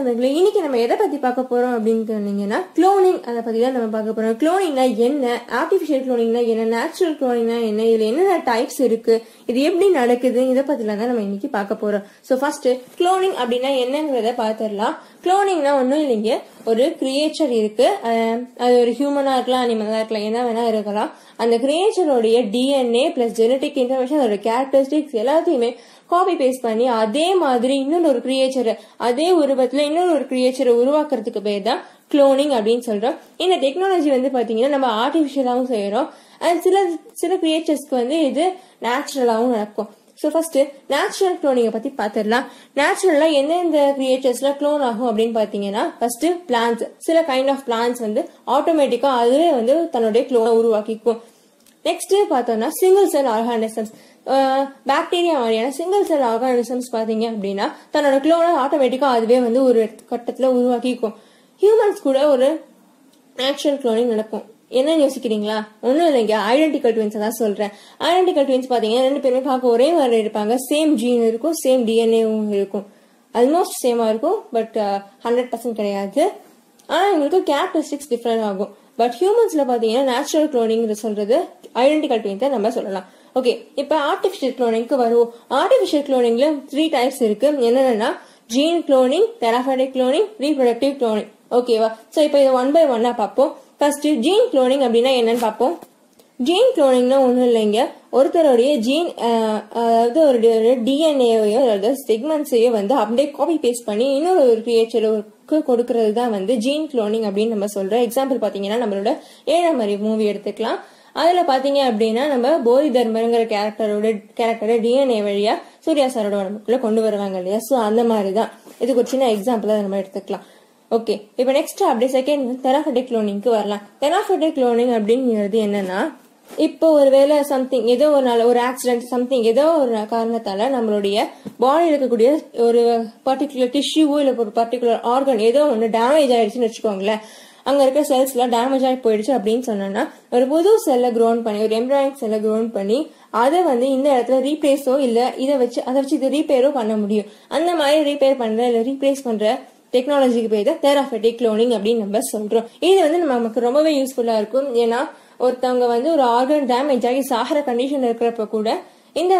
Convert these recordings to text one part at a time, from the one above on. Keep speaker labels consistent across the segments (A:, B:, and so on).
A: நண்பர்களே, இன்னைக்கு நம்ம எதை பத்தி பார்க்க போறோம் அப்படின்னு சொன்னீங்கன்னா குளோனிங். அதை பத்தி தான் நம்ம பார்க்க போறோம். குளோனிங்னா என்ன, ஆர்டிபிஷியல் குளோனிங்னா என்ன, நேச்சுரல் குளோனிங்னா என்ன, இதுல என்னென்ன டைப்ஸ் இருக்கு, இது எப்படி நடக்குது, இதை பத்திலாம் தான் நம்ம இன்னைக்கு பார்க்க போறோம். ஸோ ஃபர்ஸ்ட் குளோனிங் அப்படின்னா என்னங்கிறத பார்த்துடலாம். குளோனிங்னா ஒன்றும் இல்லைங்க, ஒரு கிரியேச்சர் இருக்கு. அது ஒரு ஹியூமனா இருக்கலாம், அனிமலா இருக்கலாம், என்ன வேணா இருக்கலாம். அந்த கிரியேச்சரோடைய டிஎன்ஏ பிளஸ் ஜெனட்டிக் இன்ஃபர்மேஷன், அதோட கேரக்டரிஸ்டிக்ஸ் எல்லாத்தையுமே காப்பி பேஸ்ட் பண்ணி அதே மாதிரி இன்னொரு கிரியேச்சர், அதே உருவத்துல இன்னொரு கிரியேச்சரை உருவாக்குறதுக்கு பேர் தான் குளோனிங் அப்படின்னு சொல்றோம். இந்த டெக்னாலஜி வந்து பாத்தீங்கன்னா நம்ம ஆர்டிபிஷியலாவும் செய்யறோம், அண்ட் சில கிரியேச்சர்ஸ்க்கு வந்து இது நேச்சுரலாவும் நடக்கும். ஸோ ஃபர்ஸ்ட் நேச்சுரல் குளோனிங்கை பத்தி பாத்திரலாம். நேச்சுரலா எந்தெந்த கிரியேச்சர்ஸ்ல குளோன் ஆகும் அப்படின்னு பாத்தீங்கன்னா, ஃபர்ஸ்ட் பிளான்ட்ஸ், சில கைண்ட் ஆஃப் பிளான்ட்ஸ் வந்து ஆட்டோமேட்டிக்கா அதுவே வந்து தன்னுடைய குளோனை உருவாக்கிக்கும். நெக்ஸ்ட் பார்த்தோம்னா சிங்கிள் செல் ஆர்கானிசம்ஸ், பாக்டீரியா மாதிரியான சிங்கிள் செல் ஆர்கானிசம்ஸ் பாத்தீங்க அப்படின்னா தன்னோட குளோனை ஆட்டோமேட்டிக்கா அதுவே வந்து ஒரு கட்டத்துல உருவாக்கிக்கும். ஹியூமன்ஸ் கூட ஒரு நேச்சுரல் குளோனிங் நடக்கும். என்ன யோசிக்கிறீங்களா? ஒன்னும் இல்லைங்க, ஐடென்டிக்கல் ட்வின்ஸ் தான் சொல்றேன். ஐடென்டிக்கல் ட்வின்ஸ் பாத்தீங்கன்னா ரெண்டு பேருமே பார்க்க ஒரே மாதிரி இருப்பாங்க, சேம் ஜீன் இருக்கும், சேம் டிஎன்ஏவும் இருக்கும், ஆல்மோஸ்ட் சேமா இருக்கும், பட் 100% கிடையாது. ஆனா இவங்களுக்கு கேரக்டரிஸ்டிக்ஸ் டிஃபரெண்ட் ஆகும். பட் ஹியூமன்ஸ்ல பாத்தீங்கன்னா நேச்சுரல் குளோனிங் சொல்றது ஐடென்டிக்கல் ட்வின்ஸை நம்ம சொல்லலாம். ஓகே, இப்ப ஆர்டிபிஷியல் குளோனிங்க்கு வருவோம். ஆர்டிபிஷியல் குளோனிங்ல 3 டைப்ஸ் இருக்கு. என்னென்னா gene cloning, therapeutic cloning, reproductive cloning. ஓகேவா? சோ இப்போ இதை 1 by 1 பார்ப்போம். ஃபர்ஸ்ட் ஜீன் குளோனிங் அப்படின்னா என்னன்னு பார்ப்போம். ஜீன் குளோனிங்னா ஒன்றும் இல்லைங்க, ஒருத்தருடைய ஜீன் அதாவது ஒரு டிஎன்ஏவையோ அதாவது செக்மெண்ட்ஸையோ வந்து அப்படியே காப்பி பேஸ்ட் பண்ணி இன்னொரு கிரியேச்சருக்கு கொடுக்கறது தான் வந்து ஜீன் குளோனிங் அப்படின்னு நம்ம சொல்றோம். எக்ஸாம்பிள் பாத்தீங்கன்னா நம்மளோட 7ஆம் அறிவு மூவி எடுத்துக்கலாம். அதுல பாத்தீங்க அப்படின்னா நம்ம போதி தர்மருங்கிற கேரக்டரை டிஎன்ஏ வழியா சூர்யா சாரோட உடம்புக்குள்ள கொண்டு வருவாங்க இல்லையா? சோ அந்த மாதிரிதான் இதுக்கு ஒரு சின்ன எக்ஸாம்பிளா நம்ம எடுத்துக்கலாம். ஓகே, இப்ப நெக்ஸ்ட் அப்படியே செகண்ட் தெரபெட்டிக் குளோனிங்க்கு வரலாம். தெரபெட்டிக் குளோனிங் அப்படிங்கிறது என்னன்னா, இப்போ ஒருவேளை சம்திங் ஏதோ ஒரு ஆக்சிடென்ட் சம்திங் ஏதோ ஒரு காரணத்தால நம்மளுடைய பாடியில் இருக்கக்கூடிய ஒரு பர்டிகுலர் டிஷ்யூவோ இல்ல ஒரு பர்டிகுலர் ஆர்கன் ஏதோ ஒன்று டேமேஜ் ஆயிடுச்சுன்னு வச்சுக்கோங்களேன். அங்க இருக்க செல்ஸ் எல்லாம் டேமேஜ் ஆகி போயிடுச்சு அப்படின்னு சொன்னா ஒரு புது செல்லை க்ரோன் பண்ணி, ஒரு எம்ப்ராய்டிங் செல்லை க்ரோன் பண்ணி அதை வந்து இந்த இடத்துல ரீப்ளேஸோ இல்ல அதை வச்சு இது ரீப்பேரோ பண்ண முடியும். அந்த மாதிரி ரீப்பேர் பண்ற இல்ல ரீப்ளேஸ் பண்ற டெக்னாலஜிக்கு பேர் தான் தெரபெட்டிக் குளோனிங் அப்படின்னு நம்ம சொல்றோம். இது வந்து நமக்கு ரொம்பவே யூஸ்ஃபுல்லா இருக்கும். ஏன்னா ஒருத்தவங்க வந்து ஒரு ஆர்கன் டேமேஜ் ஆகி சாகிற கண்டிஷன் இருக்கிறப்ப கூட இந்த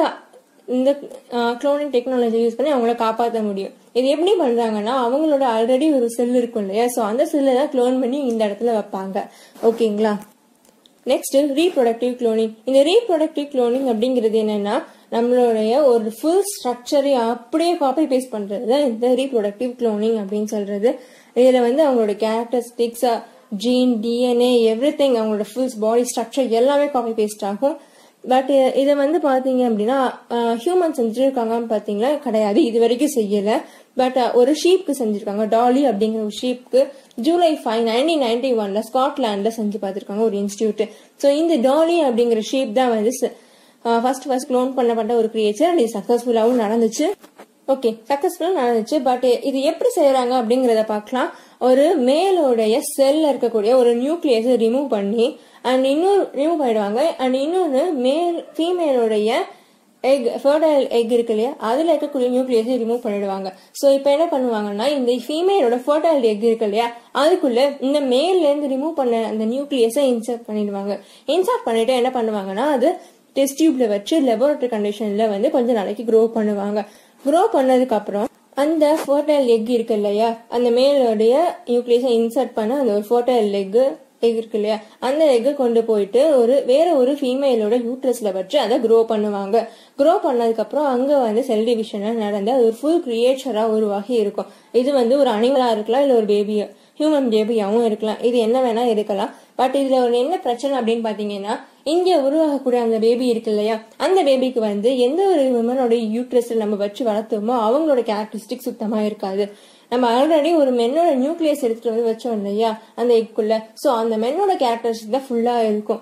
A: குளோனிங் டெக்னாலஜி யூஸ் பண்ணி அவங்கள காப்பாற்ற முடியும். இது எப்படி பண்றாங்கன்னா, அவங்களோட ஆல்ரெடி ஒரு செல் இருக்கும் இல்லையா? சோ அந்த செல்லை தான் குளோன் பண்ணி இந்த இடத்துல வைப்பாங்க. ஓகேங்களா? Next reproductive cloning. இந்த ரீப்ரொடக்டிவ் குளோனிங் அப்படிங்கிறது என்னன்னா, நம்மளுடைய ஒரு ஃபுல் ஸ்ட்ரக்சரை அப்படியே காப்பி பேஸ்ட் பண்றது இந்த ரீப்ரொடக்டிவ் குளோனிங் அப்படின்னு சொல்றது. இதுல வந்து அவங்களோட கேரக்டரிஸ்டிக்ஸ், ஜீன், டிஎன்ஏ, எவ்ரிதிங், அவங்களோட ஃபுல் பாடி ஸ்ட்ரக்சர் எல்லாமே காப்பி பேஸ்ட் ஆகும். பட் இதை வந்து பாத்தீங்க அப்படின்னா ஹியூமன் செஞ்சிருக்காங்கன்னு பாத்தீங்கன்னா கிடையாது, இது வரைக்கும் செய்யல. பட் ஒரு ஷீப்க்கு செஞ்சிருக்காங்க, டாலி அப்படிங்கிற ஒரு ஷீப்க்கு ஜூலை 5, 1991 ஸ்காட்லாண்ட்ல செஞ்சு பார்த்திருக்காங்க ஒரு இன்ஸ்டிடியூட். சோ இந்த டாலி அப்படிங்கிற ஷீப் தான் வந்து ஃபர்ஸ்ட் க்ளோன் பண்ணப்பட்ட ஒரு கிரியேச்சர். அது சக்சஸ்ஃபுல்லாவும் நடந்துச்சு. ஓகே, சக்சஸ்ஃபுல்லா நடந்துச்சு. பட் இது எப்படி செய்யறாங்க அப்படிங்கறத பார்க்கலாம். ஒரு மேலோடைய செல்ல இருக்கக்கூடிய ஒரு நியூக்ளியஸ் ரிமூவ் பண்ணி அண்ட் இன்னொரு ரிமூவ் பண்ணிடுவாங்க. அண்ட் இன்னொன்னு ஃபீமேலோடைய எக், ஃபெர்டைல் எக் இருக்கு இல்லையா, அதுல இருக்கக்கூடிய நியூக்ளியஸை ரிமூவ் பண்ணிடுவாங்க. சோ இப்ப என்ன பண்ணுவாங்கன்னா, இந்த ஃபீமேலோட ஃபெர்டைல் எக் இருக்கு இல்லையா, அதுக்குள்ள இந்த மேல்ல இருந்து ரிமூவ் பண்ண அந்த நியூக்ளியஸை இன்சர்ட் பண்ணிடுவாங்க. இன்சர்ட் பண்ணிட்டு என்ன பண்ணுவாங்கன்னா, அது டெஸ்ட் டியூப்ல வச்சு லெபோரட்டரி கண்டிஷன்ல வந்து கொஞ்ச நாளைக்கு க்ரோ பண்ணுவாங்க. க்ரோ பண்ணதுக்கு அப்புறம் அந்த ஃபெர்டைல் எக் இருக்கு இல்லையா, அந்த மேலோடைய நியூக்ளியஸை இன்சர்ட் பண்ண அந்த ஒரு ஃபெர்டைல் எக் இருக்கு இல்லையா, அந்த எக் கொண்டு போயிட்டு வேற ஒரு ஃபீமேலோட யூட்ரஸ்ல வச்சு அதை க்ரோ பண்ணுவாங்க. க்ரோ பண்ணதுக்கு அப்புறம் அங்க வந்து செல் டிவிஷன் நடந்து அது ஒரு ஃபுல் கிரியேச்சரா உருவாகி இருக்கும். இது வந்து ஒரு அனிமலா இருக்கலாம், இல்ல ஒரு பேபி ஹியூமன் பேபியாவும் இருக்கலாம், இது என்ன வேணா இருக்கலாம். பட் இதுல ஒரு என்ன பிரச்சனை அப்படின்னு பாத்தீங்கன்னா, இங்க உருவாகக்கூடிய அந்த பேபி இருக்கு இல்லையா, அந்த பேபிக்கு வந்து எந்த ஒரு விமனோட யூட்ரஸ்ல நம்ம வச்சு வளர்த்தோமோ அவங்களோட கேரக்டரிஸ்டிக் சுத்தமா இருக்காது. நம்ம ஆல்ரெடி ஒரு மென்னோட நியூக்ளியஸ் எடுத்துட்டு வந்து வச்சோம் இல்லையா அந்த எக்குள்ள, சோ அந்த மென்னோட கேரக்டரிஸ்டிக் தான் ஃபுல்லா இருக்கும்.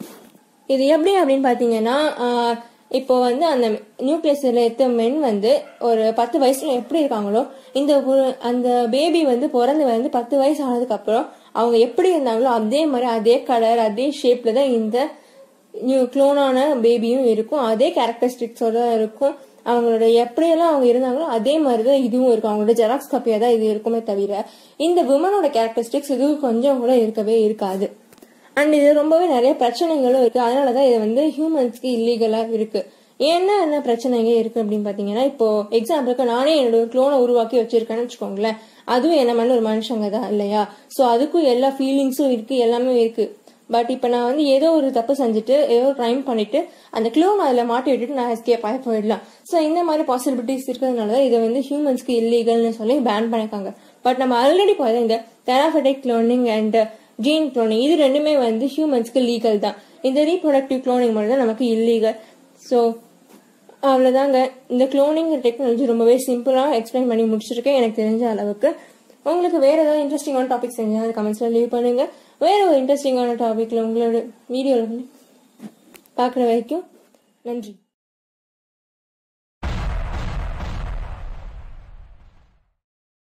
A: இது எப்படி அப்படின்னு பாத்தீங்கன்னா, இப்போ வந்து அந்த நியூக்ளியஸ்ல எடுத்த மென் வந்து ஒரு 10 வயசுல எப்படி இருக்காங்களோ, அந்த பேபி வந்து பிறந்து வந்து 10 வயசு ஆனதுக்கு அப்புறம் அவங்க எப்படி இருந்தாங்களோ அதே மாதிரி அதே கலர் அதே ஷேப்ல தான் இந்த குளோனான பேபியும் இருக்கும், அதே கேரக்டரிஸ்டிக்ஸோட இருக்கும். அவங்களோட எப்படியெல்லாம் அவங்க இருந்தாங்களோ அதே மாதிரிதான் இதுவும் இருக்கும். அவங்களோட ஜெராக்ஸ் காப்பியா தான் இது இருக்குமே தவிர இந்த விமனோட கேரக்டரிஸ்டிக்ஸ் இது கொஞ்சம் கூட இருக்கவே இருக்காது. அண்ட் இது ரொம்பவே நிறைய பிரச்சனைகளும் இருக்கு. அதனாலதான் இது வந்து ஹியூமன்ஸ்க்கு இல்லீகலா இருக்கு. என்ன பிரச்சனைங்க இருக்கு அப்படின்னு பாத்தீங்கன்னா, இப்போ எக்ஸாம்பிளுக்கு நானே என்னோட குளோனை உருவாக்கி வச்சிருக்கேன்னு வச்சுக்கோங்களேன். அதுவும் என்ன மாதிரி ஒரு மனுஷங்க தான் இல்லையா? சோ அதுக்கும் எல்லா ஃபீலிங்ஸும் இருக்கு, எல்லாமே இருக்கு. பட் இப்ப நான் வந்து ஏதோ ஒரு தப்பு செஞ்சுட்டு ஏதோ டைம் பண்ணிட்டு அந்த க்ளோன் அதுல மாட்டி விட்டுட்டு நான் எஸ்கேப் ஆகி போயிடலாம். சோ இந்த மாதிரி பாசிபிலிட்டிஸ் இருக்கிறதுனாலதான் இதை வந்து ஹியூமன்ஸ்க்கு இல்லீகல்னு சொல்லி பேன் பண்ணிருக்காங்க. பட் நம்ம ஆல்ரெடி பார்த்தா இந்த therapeutic cloning and gene cloning இது ரெண்டுமே வந்து ஹியூமன்ஸ்க்கு லீகல் தான். இந்த ரீப்ரொடக்டிவ் குளோனிங் மட்டும் தான் நமக்கு இல்லீகல். ஸோ அவ்வளோதாங்க. இந்த குளோனிங் டெக்னாலஜி ரொம்பவே சிம்பிளாக எக்ஸ்பிளைன் பண்ணி முடிச்சிருக்கேன் எனக்கு தெரிஞ்ச அளவுக்கு. உங்களுக்கு வேற ஏதாவது இன்ட்ரெஸ்டிங்கான டாபிக்ஸ் தெரிஞ்சால் கமெண்ட்ஸ்ல லீவ் பண்ணுங்க. வேற ஒரு இன்ட்ரெஸ்டிங்கான டாபிக்ல உங்களோட வீடியோவில் பார்க்குற வரைக்கும் நன்றி.